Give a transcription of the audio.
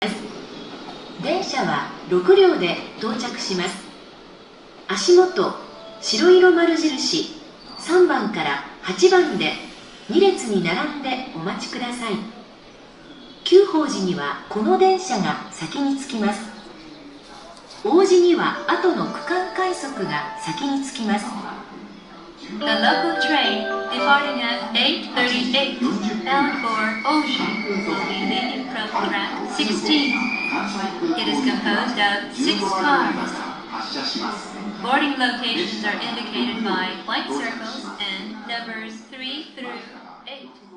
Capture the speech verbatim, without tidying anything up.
電車はろく両で到着します。足元、白色丸印さんばんからはちばんでに列に並んでお待ちください。久宝寺にはこの電車が先に着きます。王子には後の区間快速が先に着きます。 The local train departing at eight thirty-eight bound for Oji will be leaving from track sixteen. It is composed of six cars. Boarding locations are indicated by white circles and numbers three through eight.